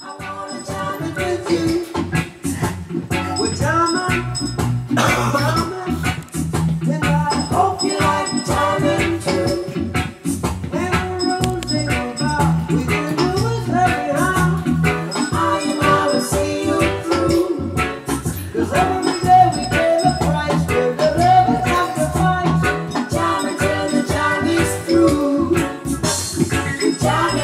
wanna jam it with you. We're jamming, jamming, and I hope you like jamming too. When we're rosing about, we can do it anyhow. I will see you through. 'Cause every day we pay the price with the love and sacrifice. Jamming till the jam is through. We jam